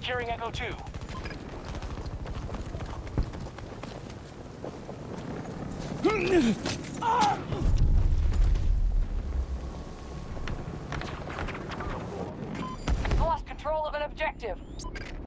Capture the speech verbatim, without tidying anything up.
Securing Echo two. Lost control of an objective.